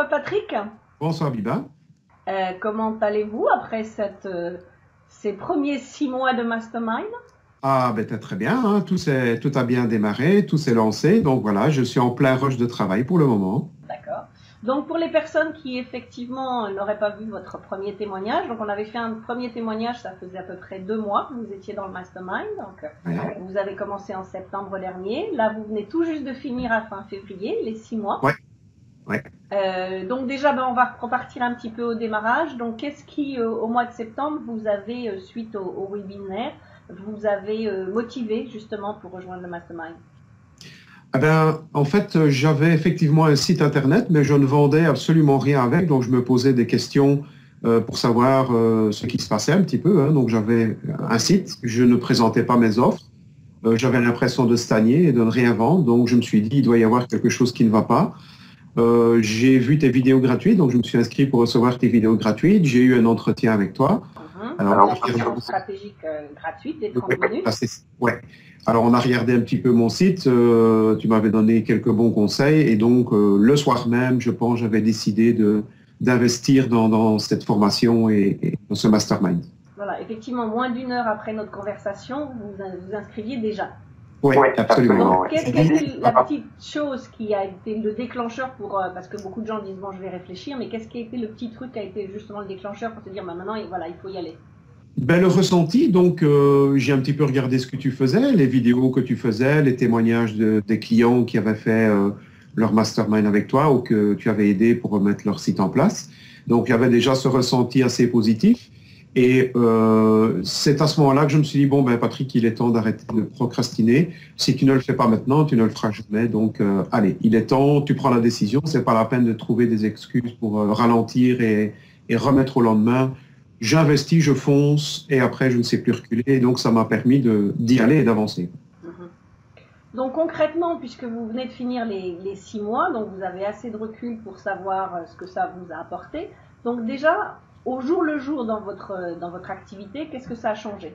Patrick. Bonsoir Biba. Comment allez-vous après ces premiers 6 mois de Mastermind? Ah ben très bien, hein. Tout a bien démarré, tout s'est lancé, donc voilà, je suis en plein rush de travail pour le moment. D'accord. Donc pour les personnes qui effectivement n'auraient pas vu votre premier témoignage, donc on avait fait un premier témoignage, ça faisait à peu près 2 mois que vous étiez dans le Mastermind, donc Ouais. vous avez commencé en septembre dernier, là vous venez tout juste de finir à fin février, les 6 mois. Ouais, ouais. Donc déjà, on va repartir un petit peu au démarrage. Donc qu'est-ce qui, au mois de septembre, vous avez, suite au webinaire, vous avez motivé justement pour rejoindre le Mastermind? Ah ben, en fait, j'avais effectivement un site internet, mais je ne vendais absolument rien avec, donc je me posais des questions pour savoir ce qui se passait un petit peu, hein. Donc j'avais un site, je ne présentais pas mes offres, j'avais l'impression de stagner et de ne rien vendre, donc je me suis dit, il doit y avoir quelque chose qui ne va pas. J'ai vu tes vidéos gratuites, donc je me suis inscrit pour recevoir tes vidéos gratuites. J'ai eu un entretien avec toi. Alors, la session stratégique gratuite des 30 minutes. Ouais. Alors, on a regardé un petit peu mon site. Tu m'avais donné quelques bons conseils. Et donc, le soir même, je pense, j'avais décidé d'investir dans cette formation et dans ce mastermind. Voilà, effectivement, moins d'1 heure après notre conversation, vous vous inscriviez déjà. Oui, absolument. Donc, quelle est la petite chose qui a été le déclencheur parce que beaucoup de gens disent, bon, je vais réfléchir, mais qu'est-ce qui a été le petit truc qui a été justement le déclencheur pour se dire, maintenant, voilà, il faut y aller? Ben, le ressenti, donc j'ai un petit peu regardé ce que tu faisais, les vidéos que tu faisais, les témoignages des clients qui avaient fait leur mastermind avec toi ou que tu avais aidé pour remettre leur site en place. Donc, il y avait déjà ce ressenti assez positif. Et c'est à ce moment-là que je me suis dit, bon, ben Patrick, il est temps d'arrêter de procrastiner. Si tu ne le fais pas maintenant, tu ne le feras jamais. Donc, allez, il est temps, tu prends la décision. C'est pas la peine de trouver des excuses pour ralentir et remettre au lendemain. J'investis, je fonce et après, je ne sais plus reculer. Et donc, ça m'a permis d'y aller et d'avancer. Donc concrètement, puisque vous venez de finir les 6 mois, donc vous avez assez de recul pour savoir ce que ça vous a apporté. Donc déjà, au jour le jour dans votre activité, qu'est-ce que ça a changé?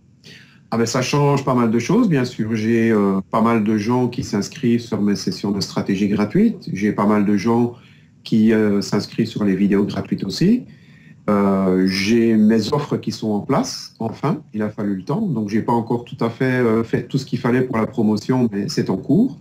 Ah ben, ça change pas mal de choses, bien sûr. J'ai pas mal de gens qui s'inscrivent sur mes sessions de stratégie gratuites. J'ai pas mal de gens qui s'inscrivent sur les vidéos gratuites aussi. J'ai mes offres qui sont en place, enfin, il a fallu le temps. Donc, j'ai pas encore tout à fait fait tout ce qu'il fallait pour la promotion, mais c'est en cours.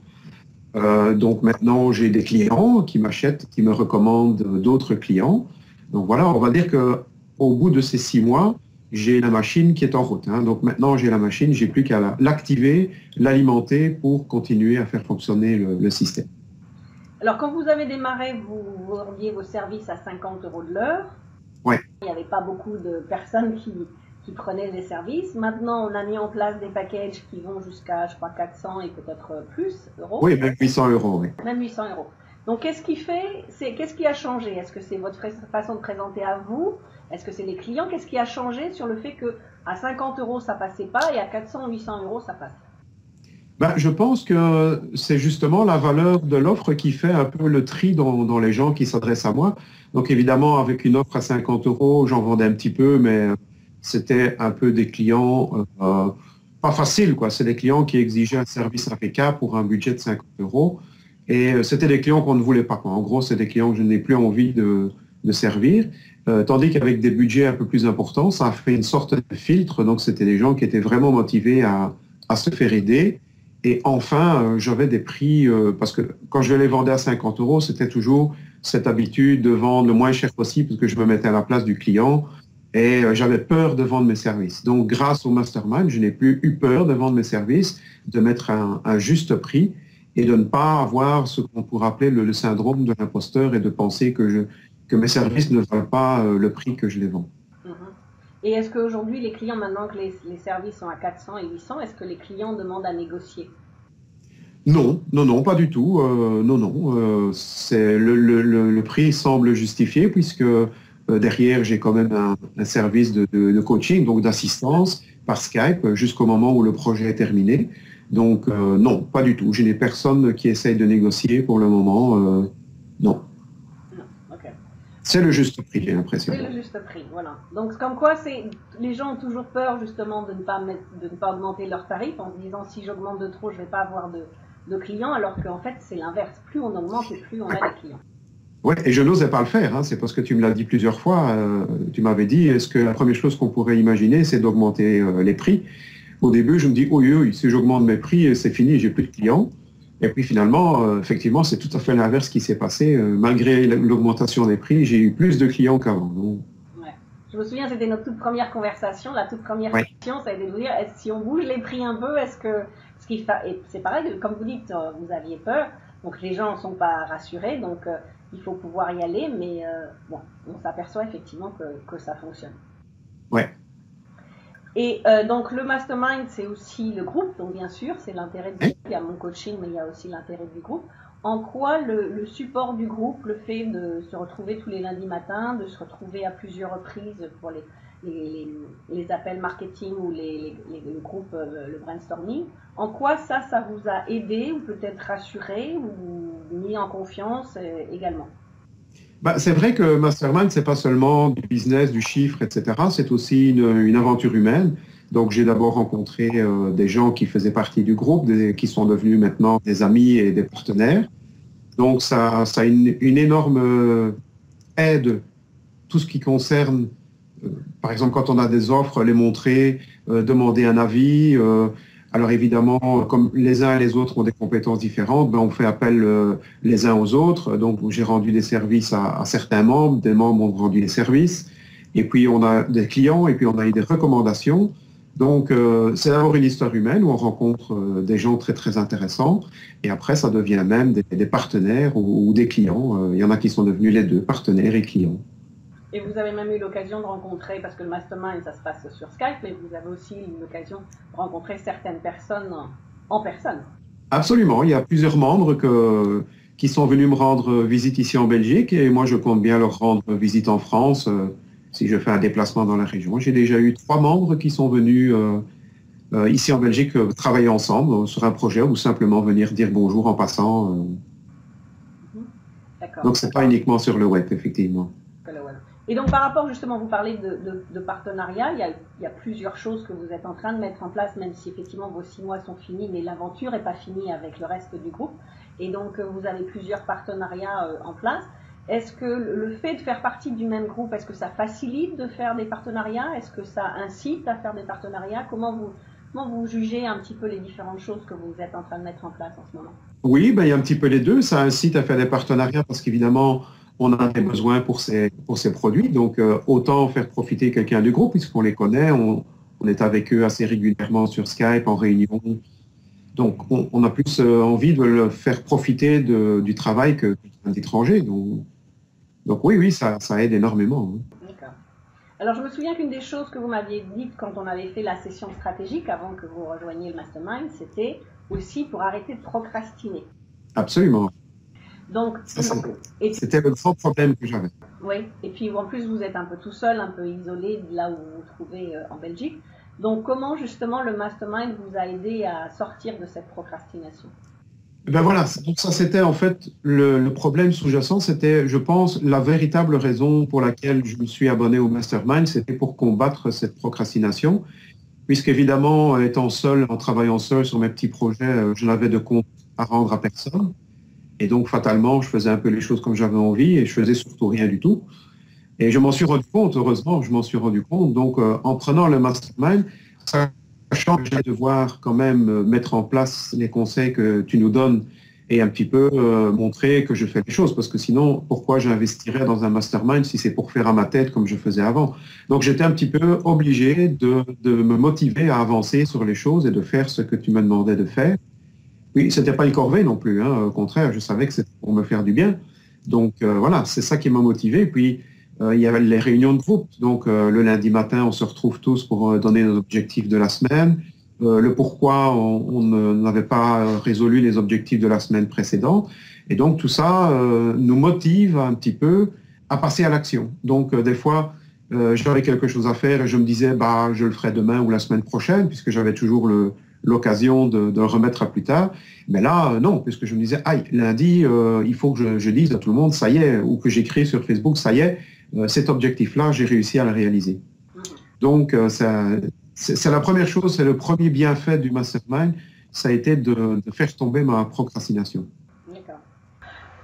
Donc, maintenant, j'ai des clients qui m'achètent, qui me recommandent d'autres clients. Donc, voilà, on va dire que au bout de ces 6 mois, j'ai la machine qui est en route, hein. Donc, maintenant, j'ai la machine, j'ai plus qu'à l'activer, l'alimenter pour continuer à faire fonctionner le système. Alors, quand vous avez démarré, vous vendiez vos services à 50 € de l'heure. Ouais. Il n'y avait pas beaucoup de personnes qui prenaient les services. Maintenant, on a mis en place des packages qui vont jusqu'à, je crois, 400 et peut-être plus euros. Oui, même 800 €, oui. Même 800 €. Donc, qu'est-ce qui a changé? Est-ce que c'est votre façon de présenter à vous? Est-ce que c'est les clients? Qu'est-ce qui a changé sur le fait qu'à 50 € ça passait pas et à 400 ou 800 € ça passe? Ben, je pense que c'est justement la valeur de l'offre qui fait un peu le tri dans les gens qui s'adressent à moi. Donc évidemment, avec une offre à 50 €, j'en vendais un petit peu, mais c'était un peu des clients pas faciles, quoi. C'est des clients qui exigeaient un service impeccable pour un budget de 50 €. Et c'était des clients qu'on ne voulait pas, quoi. En gros, c'est des clients que je n'ai plus envie de servir. Tandis qu'avec des budgets un peu plus importants, ça a fait une sorte de filtre. Donc c'était des gens qui étaient vraiment motivés à se faire aider. Et enfin, j'avais des prix, parce que quand je les vendais à 50 €, c'était toujours cette habitude de vendre le moins cher possible, parce que je me mettais à la place du client et j'avais peur de vendre mes services. Donc, grâce au Mastermind, je n'ai plus eu peur de vendre mes services, de mettre un juste prix et de ne pas avoir ce qu'on pourrait appeler le syndrome de l'imposteur et de penser que mes services ne valent pas le prix que je les vends. Et est-ce qu'aujourd'hui, les clients, maintenant que les services sont à 400 et 800, est-ce que les clients demandent à négocier? Non, non, non, pas du tout. Non, non. C'est le prix semble justifié puisque derrière, j'ai quand même un service de coaching, donc d'assistance par Skype jusqu'au moment où le projet est terminé. Donc, non, pas du tout. Je n'ai personne qui essaye de négocier pour le moment. Non. C'est le juste prix, j'ai l'impression. C'est le juste prix, voilà. Donc, comme quoi, les gens ont toujours peur, justement, de ne pas augmenter leurs tarifs en se disant, si j'augmente de trop, je ne vais pas avoir de clients, alors qu'en fait, c'est l'inverse. Plus on augmente et plus on a des clients. Ouais, et je n'osais pas le faire, hein. C'est parce que tu me l'as dit plusieurs fois. Tu m'avais dit, est-ce que la première chose qu'on pourrait imaginer, c'est d'augmenter les prix? Au début, je me dis, oui, oui, si j'augmente mes prix, c'est fini, j'ai plus de clients. Et puis finalement, effectivement, c'est tout à fait l'inverse qui s'est passé. Malgré l'augmentation des prix, j'ai eu plus de clients qu'avant. Donc, Ouais. Je me souviens, c'était notre toute première conversation, la toute première ouais. question, ça a été de vous dire, si on bouge les prix un peu, est-ce que ce qu'il et c'est pareil, comme vous dites, vous aviez peur, donc les gens ne sont pas rassurés, donc il faut pouvoir y aller, mais bon, on s'aperçoit effectivement que ça fonctionne. Ouais. Et donc le mastermind, c'est aussi le groupe, donc bien sûr, c'est l'intérêt du groupe. Il y a mon coaching, mais il y a aussi l'intérêt du groupe. En quoi le support du groupe, le fait de se retrouver tous les lundis matins, de se retrouver à plusieurs reprises pour les appels marketing ou le groupe, le brainstorming, en quoi ça vous a aidé ou peut-être rassuré ou mis en confiance également? Bah, c'est vrai que Mastermind, c'est pas seulement du business, du chiffre, etc. C'est aussi une aventure humaine. Donc, j'ai d'abord rencontré des gens qui faisaient partie du groupe, qui sont devenus maintenant des amis et des partenaires. Donc, ça a une énorme aide, tout ce qui concerne, par exemple, quand on a des offres, les montrer, demander un avis. Alors évidemment, comme les uns et les autres ont des compétences différentes, ben on fait appel les uns aux autres. Donc j'ai rendu des services à certains membres, des membres ont rendu des services. Et puis on a des clients et puis on a eu des recommandations. Donc c'est d'abord une histoire humaine où on rencontre des gens très très intéressants. Et après ça devient même des partenaires ou des clients. Il y en a qui sont devenus les deux, partenaires et clients. Et vous avez même eu l'occasion de rencontrer, parce que le mastermind, ça se passe sur Skype, mais vous avez aussi eu l'occasion de rencontrer certaines personnes en personne. Absolument, il y a plusieurs membres qui sont venus me rendre visite ici en Belgique et moi je compte bien leur rendre visite en France si je fais un déplacement dans la région. J'ai déjà eu 3 membres qui sont venus ici en Belgique travailler ensemble sur un projet ou simplement venir dire bonjour en passant. D'accord. Donc c'est pas uniquement sur le web, effectivement. Et donc par rapport justement, vous parlez de partenariat, il y a plusieurs choses que vous êtes en train de mettre en place, même si effectivement vos 6 mois sont finis, mais l'aventure n'est pas finie avec le reste du groupe. Et donc vous avez plusieurs partenariats en place. Est-ce que le fait de faire partie du même groupe, est-ce que ça facilite de faire des partenariats? Est-ce que ça incite à faire des partenariats? Comment vous jugez un petit peu les différentes choses que vous êtes en train de mettre en place en ce moment? Oui, ben, il y a un petit peu les deux. Ça incite à faire des partenariats parce qu'évidemment, on a des besoins pour ces produits. Donc, autant faire profiter quelqu'un du groupe puisqu'on les connaît. On est avec eux assez régulièrement sur Skype, en réunion. Donc, on a plus envie de le faire profiter du travail que d'étrangers. Donc oui, ça aide énormément. D'accord. Alors, je me souviens qu'une des choses que vous m'aviez dites quand on avait fait la session stratégique, avant que vous rejoigniez le Mastermind, c'était aussi pour arrêter de procrastiner. Absolument. Donc, c'était le grand problème que j'avais. Oui, et puis en plus vous êtes un peu tout seul, un peu isolé de là où vous vous trouvez en Belgique. Donc comment justement le mastermind vous a aidé à sortir de cette procrastination? Ben voilà, donc ça c'était en fait le problème sous-jacent, c'était, je pense, la véritable raison pour laquelle je me suis abonné au mastermind, c'était pour combattre cette procrastination, puisqu'évidemment, étant seul, en travaillant seul sur mes petits projets, je n'avais de compte à rendre à personne. Et donc, fatalement, je faisais un peu les choses comme j'avais envie et je faisais surtout rien du tout. Et je m'en suis rendu compte, heureusement, je m'en suis rendu compte. Donc, en prenant le mastermind, sachant que j'ai devoir quand même mettre en place les conseils que tu nous donnes et un petit peu montrer que je fais les choses. Parce que sinon, pourquoi j'investirais dans un mastermind si c'est pour faire à ma tête comme je faisais avant? Donc, j'étais un petit peu obligé de me motiver à avancer sur les choses et de faire ce que tu me demandais de faire. Oui, c'était pas une corvée non plus, hein. Au contraire, je savais que c'était pour me faire du bien. Donc voilà, c'est ça qui m'a motivé. Et puis il y avait les réunions de groupe. Donc le lundi matin, on se retrouve tous pour donner nos objectifs de la semaine. Le pourquoi on n'avait pas résolu les objectifs de la semaine précédente. Et donc tout ça nous motive un petit peu à passer à l'action. Donc des fois, j'avais quelque chose à faire et je me disais, bah je le ferai demain ou la semaine prochaine, puisque j'avais toujours l'occasion de le remettre à plus tard. Mais là, non, puisque je me disais, aïe, lundi, il faut que je dise à tout le monde, ça y est, ou que j'écris sur Facebook, ça y est, cet objectif-là, j'ai réussi à le réaliser. Donc, c'est la première chose, c'est le premier bienfait du mastermind, ça a été de faire tomber ma procrastination. D'accord.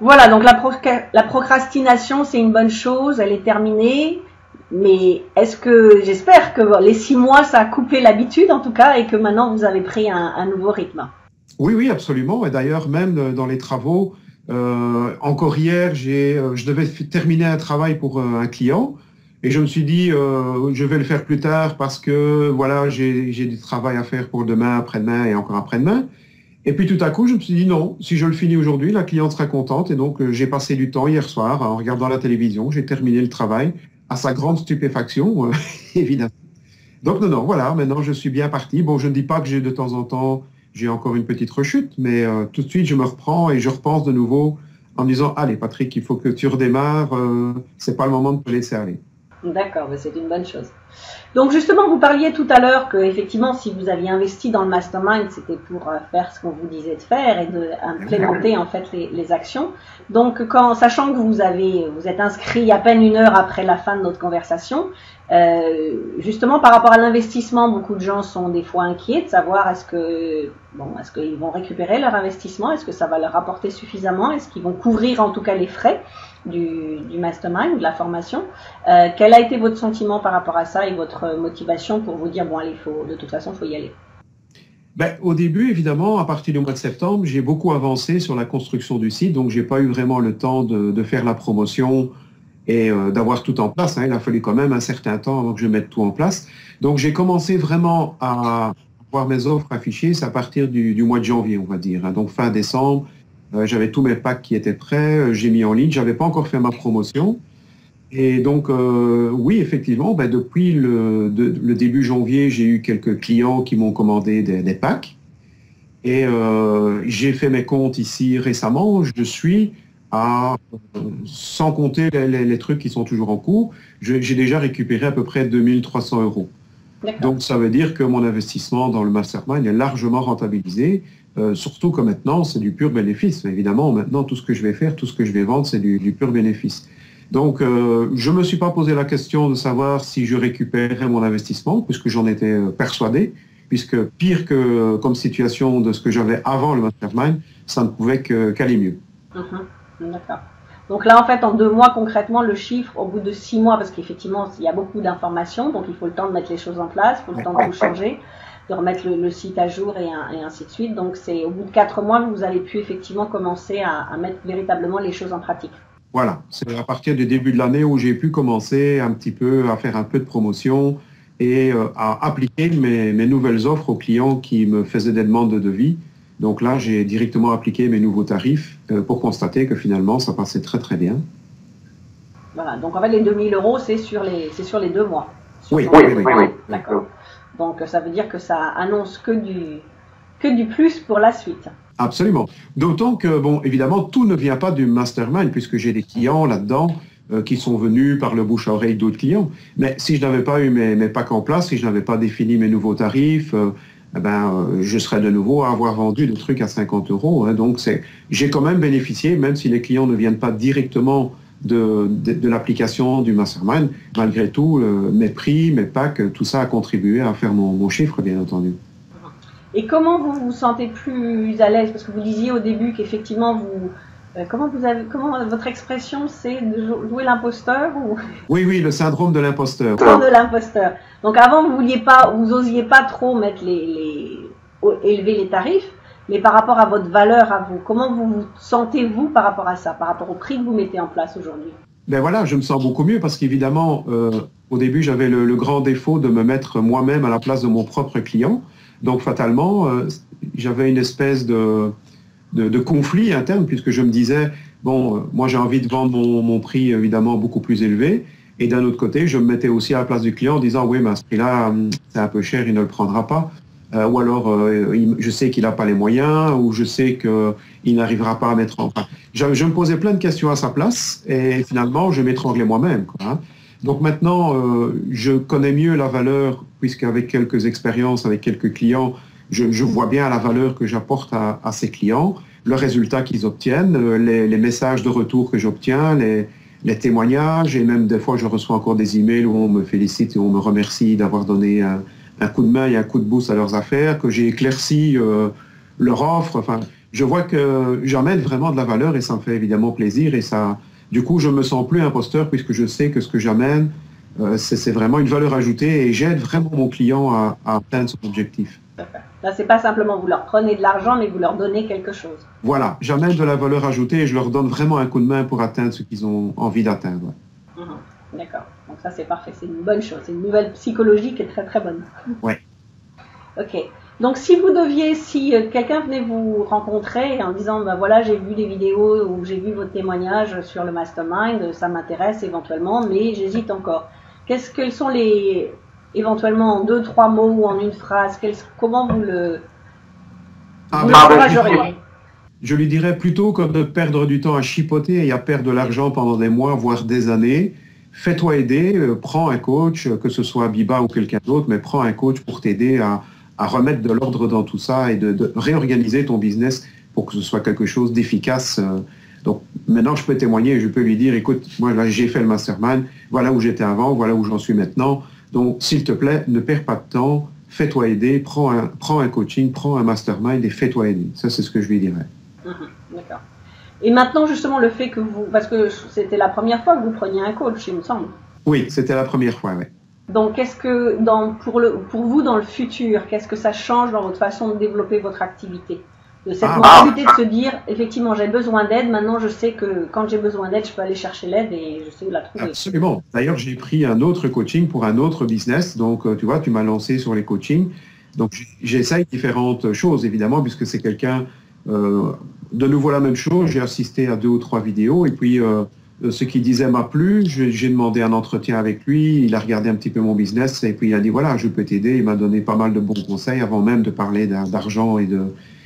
Voilà, donc la procrastination, c'est une bonne chose, elle est terminée. Mais j'espère que les 6 mois, ça a coupé l'habitude en tout cas et que maintenant vous avez pris un nouveau rythme. Oui, oui, absolument. Et d'ailleurs, même dans les travaux, encore hier, je devais terminer un travail pour un client et je me suis dit, je vais le faire plus tard parce que voilà, j'ai du travail à faire pour demain, après-demain et encore après-demain. Et puis tout à coup, je me suis dit non, si je le finis aujourd'hui, la cliente sera contente. Et donc, j'ai passé du temps hier soir en regardant la télévision. J'ai terminé le travail à sa grande stupéfaction, évidemment. Donc non, non, voilà, maintenant je suis bien parti. Bon, je ne dis pas que de temps en temps, j'ai encore une petite rechute, mais tout de suite, je me reprends et je repense de nouveau en me disant, allez Patrick, il faut que tu redémarres, c'est pas le moment de te laisser aller. D'accord, c'est une bonne chose. Donc justement, vous parliez tout à l'heure que effectivement, si vous aviez investi dans le mastermind, c'était pour faire ce qu'on vous disait de faire et d'implémenter en fait les actions. Donc, sachant que vous êtes inscrit à peine 1 heure après la fin de notre conversation, justement par rapport à l'investissement, beaucoup de gens sont des fois inquiets de savoir est-ce qu'ils vont récupérer leur investissement, est-ce que ça va leur rapporter suffisamment, est-ce qu'ils vont couvrir en tout cas les frais du mastermind, de la formation. Quel a été votre sentiment par rapport à ça et votre motivation pour vous dire bon allez, de toute façon, il faut y aller? Au début, évidemment, à partir du mois de septembre, j'ai beaucoup avancé sur la construction du site, donc j'ai pas eu vraiment le temps de faire la promotion et d'avoir tout en place. Il a fallu quand même un certain temps avant que je mette tout en place. Donc j'ai commencé vraiment à voir mes offres affichées, c'est à partir du mois de janvier, on va dire. Donc fin décembre, j'avais tous mes packs qui étaient prêts, j'ai mis en ligne, j'avais pas encore fait ma promotion. Et donc, oui, effectivement, depuis le début janvier, j'ai eu quelques clients qui m'ont commandé des packs. Et j'ai fait mes comptes ici récemment. Je suis à, sans compter les trucs qui sont toujours en cours, j'ai déjà récupéré à peu près 2300 €. Donc, ça veut dire que mon investissement dans le mastermind est largement rentabilisé. Surtout que maintenant, c'est du pur bénéfice. Évidemment, maintenant, tout ce que je vais faire, tout ce que je vais vendre, c'est du pur bénéfice. Donc, je ne me suis pas posé la question de savoir si je récupérais mon investissement, puisque j'en étais persuadé, puisque pire que comme situation de ce que j'avais avant le mastermind, ça ne pouvait qu'aller mieux. D'accord. Donc là, en fait, en 2 mois, concrètement, le chiffre, au bout de 6 mois, parce qu'effectivement, il y a beaucoup d'informations, donc il faut le temps de mettre les choses en place, il faut le temps de tout changer, de remettre le site à jour et ainsi de suite. Donc, c'est au bout de 4 mois que vous avez pu effectivement commencer à mettre véritablement les choses en pratique. Voilà, c'est à partir du début de l'année où j'ai pu commencer un petit peu à faire un peu de promotion et à appliquer mes nouvelles offres aux clients qui me faisaient des demandes de devis. Donc là, j'ai directement appliqué mes nouveaux tarifs pour constater que finalement, ça passait très très bien. Voilà, donc en fait, les 2000 €, c'est sur les 2 mois. Oui. D'accord. Donc ça veut dire que ça annonce que du plus pour la suite. Absolument. D'autant que, bon, évidemment, tout ne vient pas du mastermind, puisque j'ai des clients là-dedans qui sont venus par le bouche à oreille d'autres clients. Mais si je n'avais pas eu mes packs en place, si je n'avais pas défini mes nouveaux tarifs, je serais de nouveau à avoir vendu des trucs à 50 €. Donc, j'ai quand même bénéficié, même si les clients ne viennent pas directement de l'application du mastermind, malgré tout, mes prix, mes packs, tout ça a contribué à faire mon chiffre, bien entendu. Et comment vous vous sentez plus à l'aise? Parce que vous disiez au début qu'effectivement comment votre expression c'est de jouer l'imposteur ou... Oui, le syndrome de l'imposteur. De l'imposteur. Donc avant vous osiez pas trop mettre élever les tarifs, mais par rapport à votre valeur à vous, comment vous sentez-vous par rapport à ça, par rapport au prix que vous mettez en place aujourd'hui? Ben voilà, je me sens beaucoup mieux parce qu'évidemment, au début j'avais le grand défaut de me mettre moi-même à la place de mon propre client. Donc fatalement, j'avais une espèce de conflit interne puisque je me disais, bon, moi j'ai envie de vendre mon prix évidemment beaucoup plus élevé. Et d'un autre côté, je me mettais aussi à la place du client en disant, oui, mais à ce prix-là, c'est un peu cher, il ne le prendra pas. Ou alors, je sais qu'il n'a pas les moyens, ou je sais qu'il n'arrivera pas à mettre en... Enfin, je me posais plein de questions à sa place et finalement, je m'étranglais moi-même. Donc maintenant, je connais mieux la valeur, puisqu'avec quelques expériences, avec quelques clients, je vois bien la valeur que j'apporte à ces clients, le résultat qu'ils obtiennent, les messages de retour que j'obtiens, les témoignages, et même des fois, je reçois encore des emails où on me félicite et on me remercie d'avoir donné un coup de main et un coup de boost à leurs affaires, que j'ai éclairci leur offre. Enfin, je vois que j'amène vraiment de la valeur et ça me fait évidemment plaisir et ça, du coup, je me sens plus imposteur puisque je sais que ce que j'amène, c'est vraiment une valeur ajoutée et j'aide vraiment mon client à atteindre son objectif. Là, c'est pas simplement vous leur prenez de l'argent, mais vous leur donnez quelque chose. Voilà, j'amène de la valeur ajoutée et je leur donne vraiment un coup de main pour atteindre ce qu'ils ont envie d'atteindre. D'accord, donc ça c'est parfait, c'est une bonne chose, c'est une nouvelle psychologie qui est très très bonne. Ouais. Ok, donc si quelqu'un venait vous rencontrer en disant, ben voilà, j'ai vu des vidéos ou j'ai vu votre témoignage sur le mastermind, ça m'intéresse éventuellement, mais j'hésite encore. Quels sont éventuellement en 2-3 mots ou en une phrase, comment vous l'encourageriez? Je lui dirais plutôt que de perdre du temps à chipoter et à perdre de l'argent pendant des mois, voire des années, fais-toi aider, prends un coach, que ce soit Biba ou quelqu'un d'autre, mais prends un coach pour t'aider à remettre de l'ordre dans tout ça et de réorganiser ton business pour que ce soit quelque chose d'efficace. Donc maintenant, je peux témoigner et je peux lui dire, écoute, moi là, j'ai fait le mastermind, voilà où j'étais avant, voilà où j'en suis maintenant. Donc, s'il te plaît, ne perds pas de temps, fais-toi aider, prends un coaching, prends un mastermind et fais-toi aider. Ça, c'est ce que je lui dirais. D'accord. Et maintenant, justement, le fait que parce que c'était la première fois que vous preniez un coach, il me semble. Oui, c'était la première fois, oui. Donc, qu'est-ce que, pour vous, dans le futur, qu'est-ce que ça change dans votre façon de développer votre activité? De cette mentalité de se dire, effectivement, j'ai besoin d'aide, maintenant je sais que quand j'ai besoin d'aide, je peux aller chercher l'aide et je sais où la trouver. Absolument. D'ailleurs, j'ai pris un autre coaching pour un autre business. Donc, tu vois, tu m'as lancé sur les coachings. Donc, j'essaye différentes choses, évidemment, puisque c'est quelqu'un, de nouveau la même chose. J'ai assisté à 2 ou 3 vidéos et puis ce qu'il disait m'a plu. J'ai demandé un entretien avec lui. Il a regardé un petit peu mon business et puis il a dit, voilà, je peux t'aider. Il m'a donné pas mal de bons conseils avant même de parler d'argent et de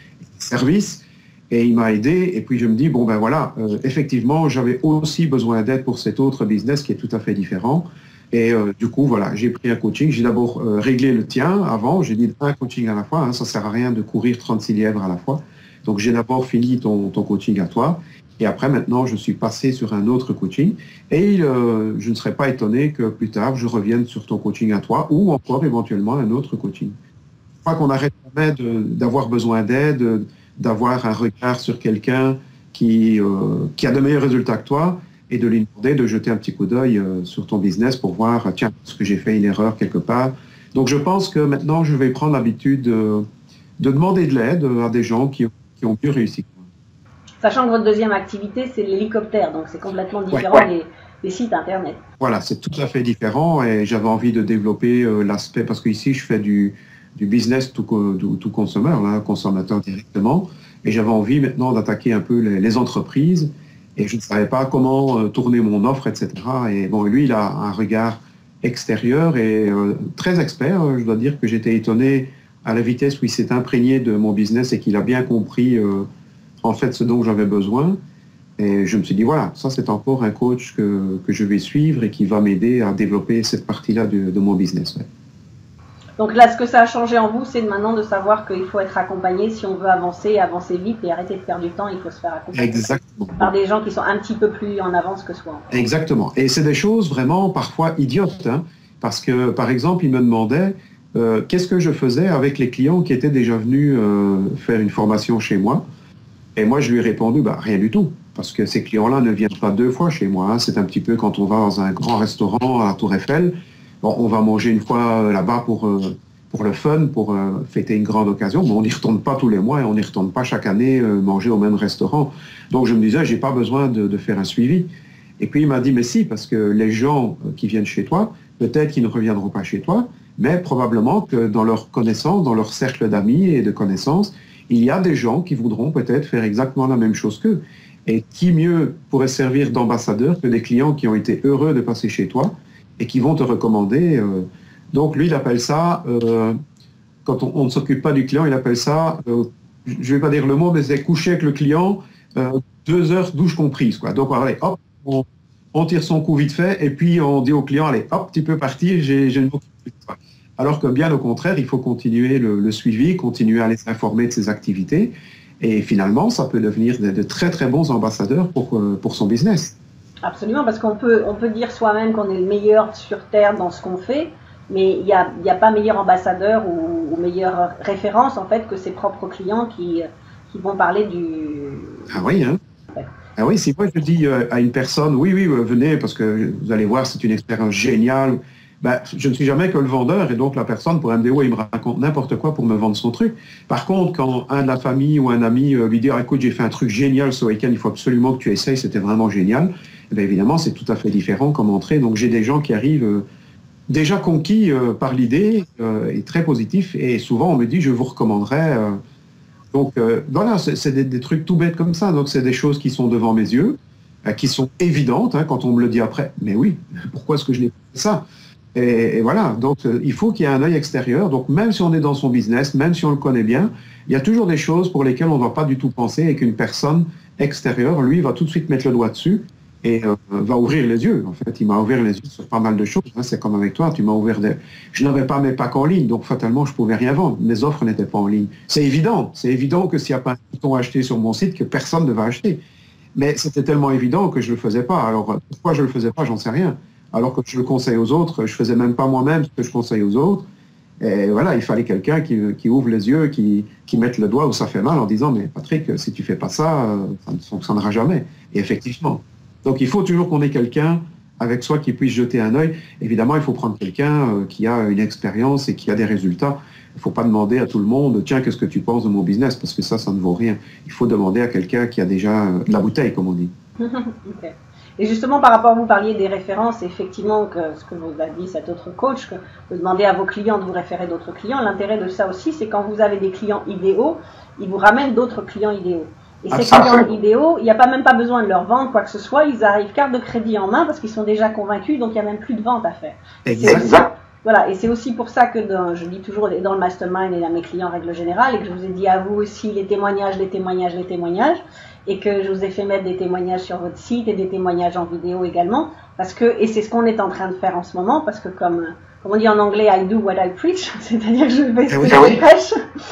service. Et il m'a aidé, et puis je me dis, bon ben voilà, effectivement, j'avais aussi besoin d'aide pour cet autre business qui est tout à fait différent. Et du coup, voilà, j'ai pris un coaching. J'ai d'abord réglé le tien avant. J'ai dit un coaching à la fois, hein, ça ne sert à rien de courir 36 lièvres à la fois. Donc j'ai d'abord fini ton coaching à toi. Et après, maintenant, je suis passé sur un autre coaching. Et je ne serais pas étonné que plus tard, je revienne sur ton coaching à toi ou encore éventuellement un autre coaching. Je crois qu'on arrête jamais d'avoir besoin d'aide, d'avoir un regard sur quelqu'un qui a de meilleurs résultats que toi et de lui demander de jeter un petit coup d'œil sur ton business pour voir, tiens, est-ce que j'ai fait une erreur quelque part? Donc je pense que maintenant, je vais prendre l'habitude de demander de l'aide à des gens qui ont mieux réussi. Sachant que votre deuxième activité, c'est l'hélicoptère, donc c'est complètement différent des sites Internet. Voilà, c'est tout à fait différent et j'avais envie de développer l'aspect, parce qu'ici, je fais du business tout consommateur, là, consommateur directement. Et j'avais envie maintenant d'attaquer un peu les entreprises. Et je ne savais pas comment tourner mon offre, etc. Et bon, lui, il a un regard extérieur et très expert. Je dois dire que j'étais étonné à la vitesse où il s'est imprégné de mon business et qu'il a bien compris en fait ce dont j'avais besoin. Et je me suis dit, voilà, ça c'est encore un coach que je vais suivre et qui va m'aider à développer cette partie-là de mon business. Ouais. Donc là, ce que ça a changé en vous, c'est maintenant de savoir qu'il faut être accompagné si on veut avancer vite et arrêter de perdre du temps. Il faut se faire accompagner. Exactement. Par des gens qui sont un petit peu plus en avance que soi. En fait. Exactement. Et c'est des choses vraiment parfois idiotes. Hein, parce que, par exemple, il me demandait qu'est-ce que je faisais avec les clients qui étaient déjà venus faire une formation chez moi. Et moi, je lui ai répondu, rien du tout. Parce que ces clients-là ne viennent pas 2 fois chez moi. Hein. C'est un petit peu quand on va dans un grand restaurant à la Tour Eiffel. Bon, on va manger une fois là-bas pour le fun, pour fêter une grande occasion, mais on n'y retourne pas tous les mois et on n'y retourne pas chaque année manger au même restaurant. Donc je me disais, j'ai pas besoin de faire un suivi. Et puis il m'a dit, mais si, parce que les gens qui viennent chez toi, peut-être qu'ils ne reviendront pas chez toi, mais probablement que dans leur connaissance, dans leur cercle d'amis et de connaissances, il y a des gens qui voudront peut-être faire exactement la même chose qu'eux. Et qui mieux pourrait servir d'ambassadeur que des clients qui ont été heureux de passer chez toi et qui vont te recommander. Donc lui, il appelle ça, quand on ne s'occupe pas du client, il appelle ça, je ne vais pas dire le mot, mais c'est coucher avec le client, 2 heures douche comprise. Quoi. Donc allez, hop, on tire son coup vite fait, et puis on dit au client, allez, hop, tu peux partir, j'ai une autre. Alors que bien au contraire, il faut continuer le suivi, continuer à les informer de ses activités, et finalement, ça peut devenir de très très bons ambassadeurs pour son business. Absolument, parce qu'on peut dire soi-même qu'on est le meilleur sur Terre dans ce qu'on fait, mais il n'y a pas meilleur ambassadeur ou meilleure référence en fait que ses propres clients qui qui vont parler du... Ah oui, hein? Ah oui, si moi je dis à une personne, oui, venez, parce que vous allez voir, c'est une expérience géniale. Ben, je ne suis jamais que le vendeur, et donc la personne pourrait me dire, oui, il me raconte n'importe quoi pour me vendre son truc. Par contre, quand un de la famille ou un ami lui dit, ah, écoute, j'ai fait un truc génial ce week-end, il faut absolument que tu essayes, c'était vraiment génial, eh bien, évidemment, c'est tout à fait différent comme entrée. Donc j'ai des gens qui arrivent déjà conquis par l'idée et très positifs, et souvent on me dit, je vous recommanderais. Donc voilà, c'est des trucs tout bêtes comme ça. Donc c'est des choses qui sont devant mes yeux, qui sont évidentes hein, quand on me le dit après. Mais oui, pourquoi est-ce que je n'ai pas fait ça? Et voilà, donc il faut qu'il y ait un œil extérieur. Donc même si on est dans son business, même si on le connaît bien, il y a toujours des choses pour lesquelles on ne va pas du tout penser et qu'une personne extérieure, lui, va tout de suite mettre le doigt dessus et va ouvrir les yeux. En fait, il m'a ouvert les yeux sur pas mal de choses. Hein. C'est comme avec toi, tu m'as ouvert des... Je n'avais pas mes packs en ligne, donc fatalement, je ne pouvais rien vendre. Mes offres n'étaient pas en ligne. C'est évident que s'il n'y a pas un bouton acheter sur mon site, que personne ne va acheter. Mais c'était tellement évident que je ne le faisais pas. Alors, pourquoi je ne le faisais pas, j'en sais rien. Alors que je le conseille aux autres, je ne faisais même pas moi-même ce que je conseille aux autres. Et voilà, il fallait quelqu'un qui ouvre les yeux, qui mette le doigt où ça fait mal en disant « Mais Patrick, si tu ne fais pas ça, ça ne fonctionnera jamais. » Et effectivement. Donc il faut toujours qu'on ait quelqu'un avec soi qui puisse jeter un œil. Évidemment, il faut prendre quelqu'un qui a une expérience et qui a des résultats. Il ne faut pas demander à tout le monde « Tiens, qu'est-ce que tu penses de mon business ?» Parce que ça ne vaut rien. Il faut demander à quelqu'un qui a déjà de la bouteille, comme on dit. Okay. Et justement, par rapport, vous parliez des références, effectivement, que ce que vous a dit cet autre coach, que vous demandez à vos clients de vous référer d'autres clients. L'intérêt de ça aussi, c'est quand vous avez des clients idéaux, ils vous ramènent d'autres clients idéaux. Et ces clients idéaux, il n'y a même pas besoin de leur vendre quoi que ce soit, ils arrivent carte de crédit en main parce qu'ils sont déjà convaincus, donc il n'y a même plus de vente à faire. Exact. Voilà, et c'est aussi pour ça que je dis toujours dans le mastermind et à mes clients en règle générale, et que je vous ai dit à vous aussi les témoignages, et que je vous ai fait mettre des témoignages sur votre site et des témoignages en vidéo également, parce que, et c'est ce qu'on est en train de faire en ce moment, parce que comme on dit en anglais, I do what I preach, c'est-à-dire que je fais ce que je prêche,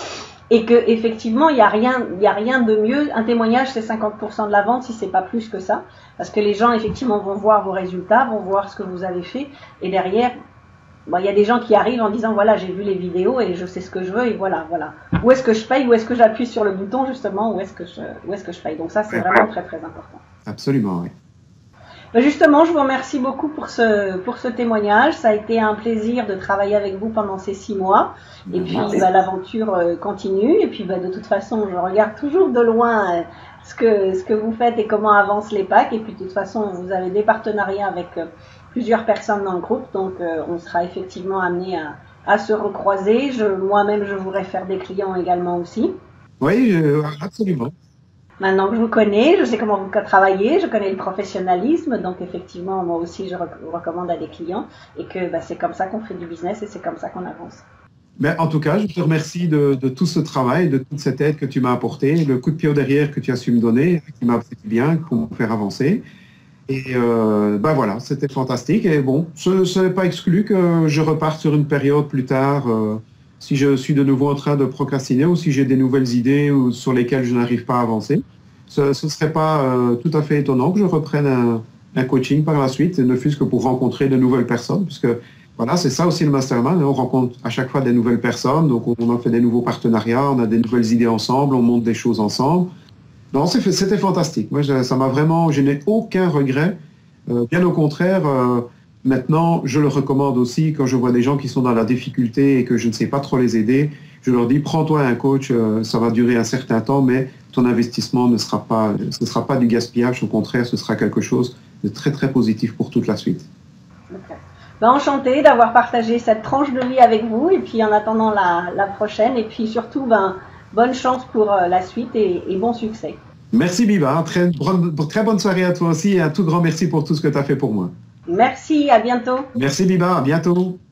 et que effectivement il y a rien de mieux. Un témoignage, c'est 50% de la vente, si c'est pas plus que ça, parce que les gens effectivement vont voir vos résultats, vont voir ce que vous avez fait, et derrière, bon, il y a des gens qui arrivent en disant voilà, j'ai vu les vidéos et je sais ce que je veux et voilà. Où est-ce que je paye, où est-ce que j'appuie sur le bouton justement, où est-ce que je paye. Donc ça, c'est vraiment très très important. Absolument, oui. Ben justement, je vous remercie beaucoup pour ce témoignage. Ça a été un plaisir de travailler avec vous pendant ces 6 mois. Et puis l'aventure continue. Et puis de toute façon, je regarde toujours de loin ce que vous faites et comment avancent les packs. Et puis de toute façon, vous avez des partenariats avec plusieurs personnes dans le groupe, donc on sera effectivement amené à se recroiser. Moi-même, je vous réfère des clients également aussi. Oui, absolument. Maintenant que je vous connais, je sais comment vous travaillez, je connais le professionnalisme, donc effectivement, moi aussi, je recommande à des clients et que c'est comme ça qu'on fait du business et c'est comme ça qu'on avance. Mais en tout cas, je te remercie de tout ce travail, de toute cette aide que tu m'as apportée, le coup de pied au derrière que tu as su me donner, qui m'a fait bien pour me faire avancer. Et voilà, c'était fantastique. Et bon, ce n'est pas exclu que je reparte sur une période plus tard, si je suis de nouveau en train de procrastiner ou si j'ai des nouvelles idées ou sur lesquelles je n'arrive pas à avancer. Ce ne serait pas tout à fait étonnant que je reprenne un coaching par la suite, ne fût-ce que pour rencontrer de nouvelles personnes, puisque voilà, c'est ça aussi le mastermind. On rencontre à chaque fois des nouvelles personnes, donc on a fait des nouveaux partenariats, on a des nouvelles idées ensemble, on monte des choses ensemble. Non, c'était fantastique. Moi, ça m'a vraiment... Je n'ai aucun regret. Bien au contraire, maintenant, je le recommande aussi quand je vois des gens qui sont dans la difficulté et que je ne sais pas trop les aider. Je leur dis, prends-toi un coach, ça va durer un certain temps, mais ton investissement ce ne sera pas du gaspillage. Au contraire, ce sera quelque chose de très, très positif pour toute la suite. Okay. Enchantée d'avoir partagé cette tranche de vie avec vous. Et puis, en attendant la prochaine. Et puis, surtout, bonne chance pour la suite et bon succès. Merci Biba, très bonne soirée à toi aussi et un tout grand merci pour tout ce que tu as fait pour moi. Merci, à bientôt. Merci Biba, à bientôt.